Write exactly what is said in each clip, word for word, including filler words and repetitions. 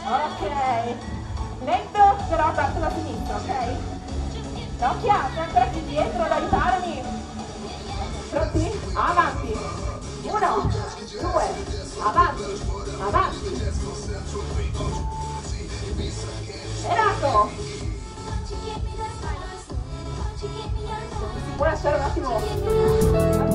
Ok, lento però parto da sinistra, ok? L'occhiate, ancora qui dietro ad aiutarmi. Pronti? Avanti. Uno, due, avanti, avanti. Erato. Si può lasciare un attimo.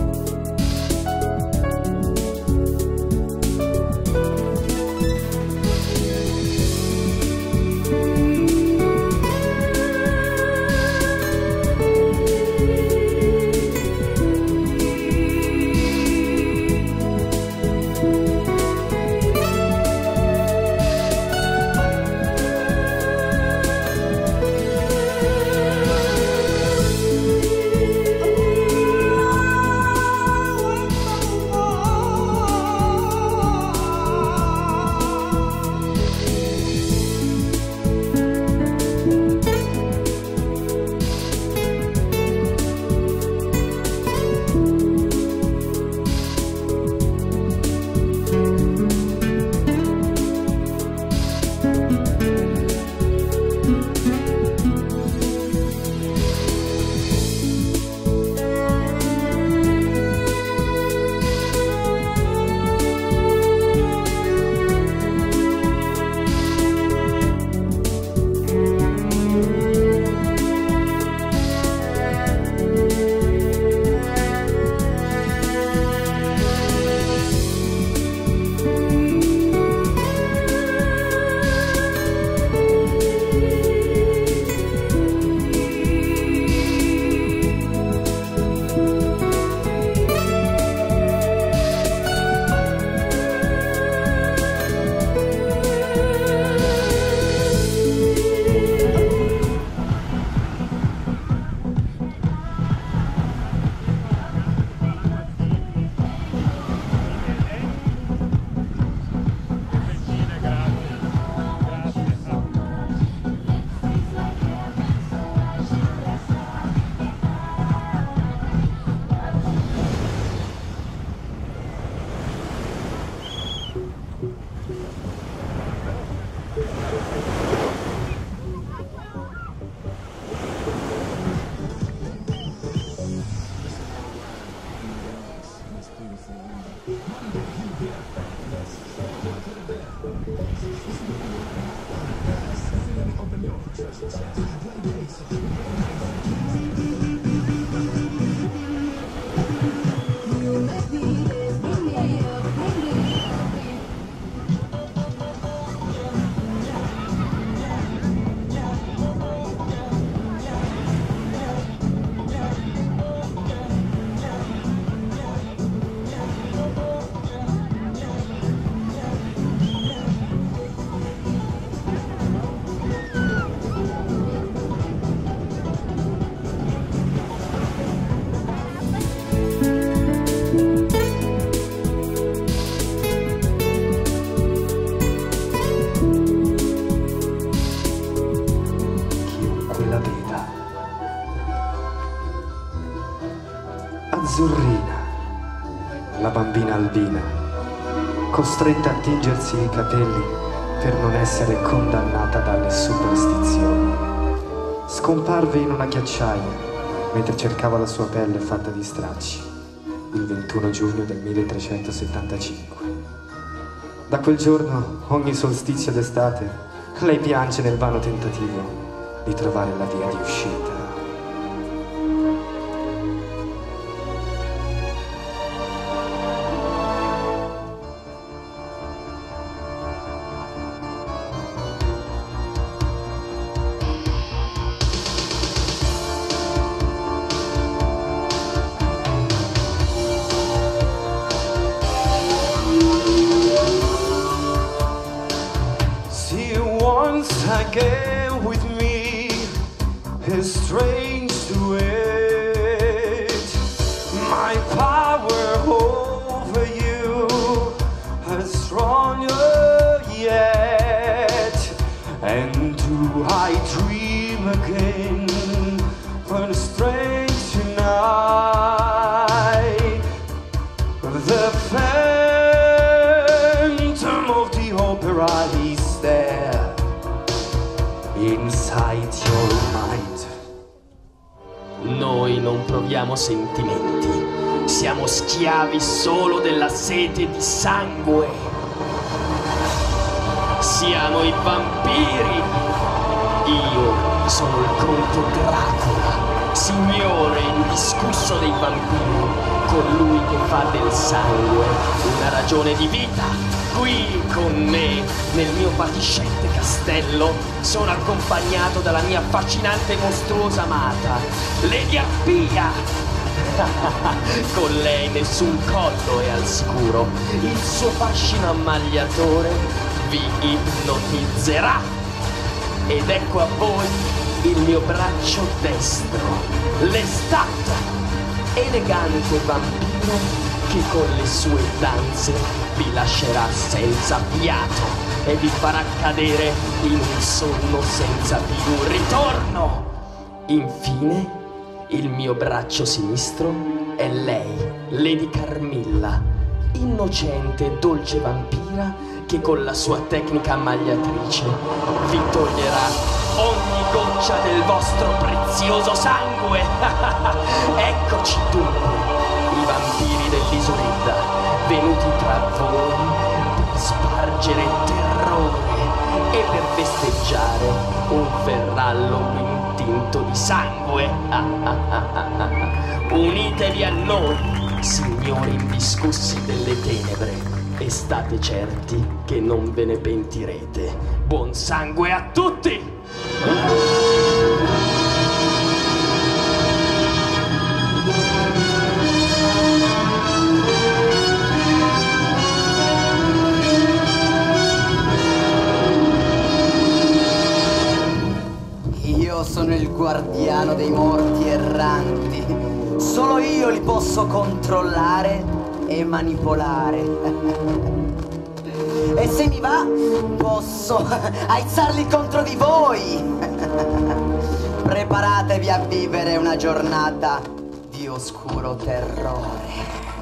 Azzurrina, la bambina albina, costretta a tingersi i capelli per non essere condannata dalle superstizioni. Scomparve in una ghiacciaia mentre cercava la sua pelle fatta di stracci, il ventuno giugno del milletrecentosettantacinque. Da quel giorno, ogni solstizio d'estate, lei piange nel vano tentativo di trovare la via di uscita. Again with me is strange to it. My power over you is stronger yet. And do I dream again on a strange night? The phantom of the opera is inside your mind. Noi non proviamo sentimenti, siamo schiavi solo della sete di sangue. Siamo i vampiri. Io sono il conte Dracula, signore indiscusso dei vampiri, colui che fa del sangue una ragione di vita. Qui con me, nel mio fatiscente castello, sono accompagnato dalla mia affascinante e mostruosa amata, Lady Arpia. Con lei nessun collo è al sicuro, il suo fascino ammagliatore vi ipnotizzerà. Ed ecco a voi il mio braccio destro, Lestat, elegante vampiro che con le sue danze vi lascerà senza fiato e vi farà cadere in un sonno senza più ritorno. Infine, il mio braccio sinistro è lei, Lady Carmilla, innocente e dolce vampira che con la sua tecnica ammagliatrice vi toglierà ogni goccia del vostro prezioso sangue. Eccoci dunque, i vampiri dell'isoletta, venuti tra voi per spargere terrore e per festeggiare un Halloween tinto di sangue. Unitevi a noi, signori indiscussi delle tenebre, e state certi che non ve ne pentirete. Buon sangue a tutti! Io sono il guardiano dei morti erranti. Solo io li posso controllare e manipolare. E se mi va, posso aizzarli contro di voi. Preparatevi a vivere una giornata di oscuro terrore.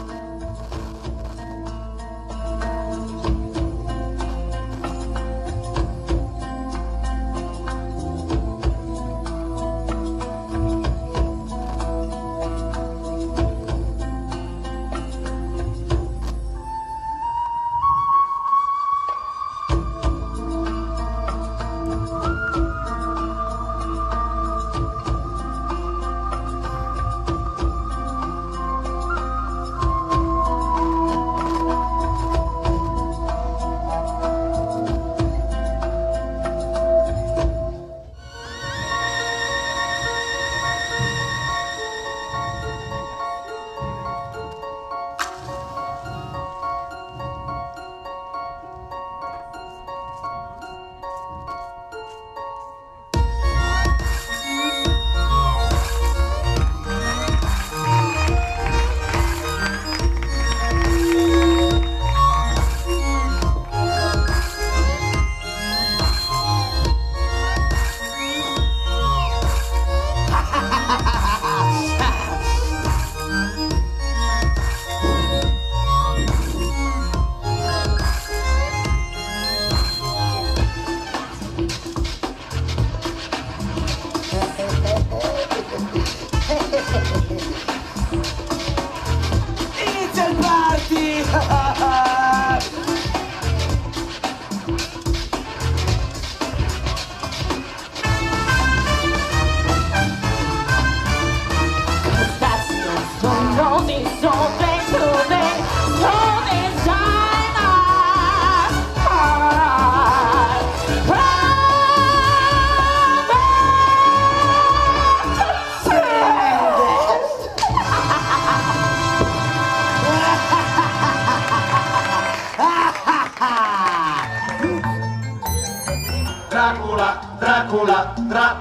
Dracula, Dracula, Dra...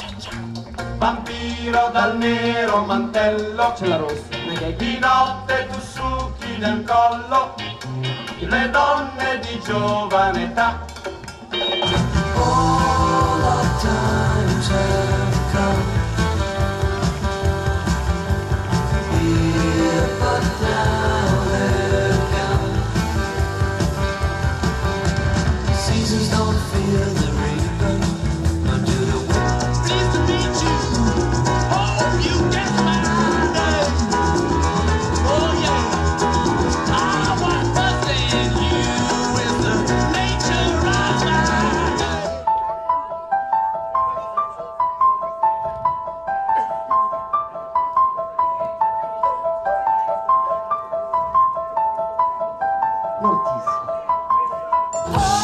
Vampiro dal nero mantello, c'è la rossa. di notte tu succhi nel collo le donne di giovane età. All the times have come here, but now they're gone. Seasons don't fear the reaper, nor do the Oh,